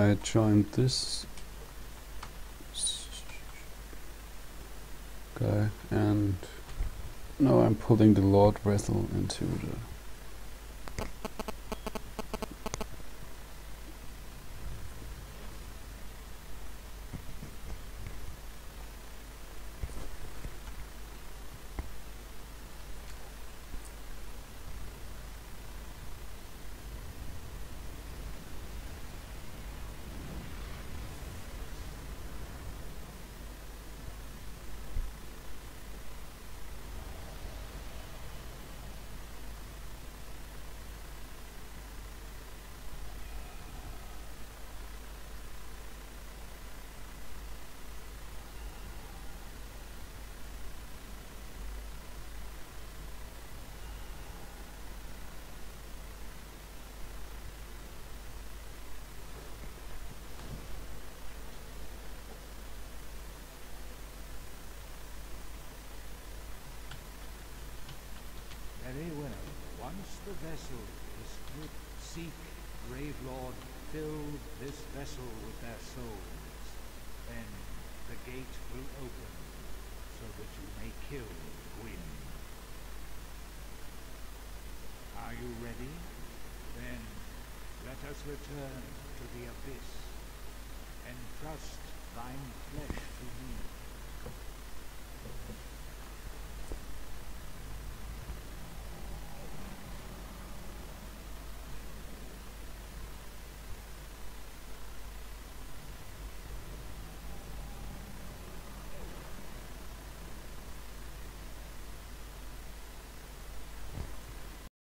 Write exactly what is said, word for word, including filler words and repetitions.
I joined this guy, and now I'm putting the Lordvessel into the Very well. Once the vessel is split, seek, brave Lord, fill this vessel with their souls. Then the gate will open, so that you may kill Gwyn. Are you ready? Then let us return to the abyss. Entrust thine flesh to me.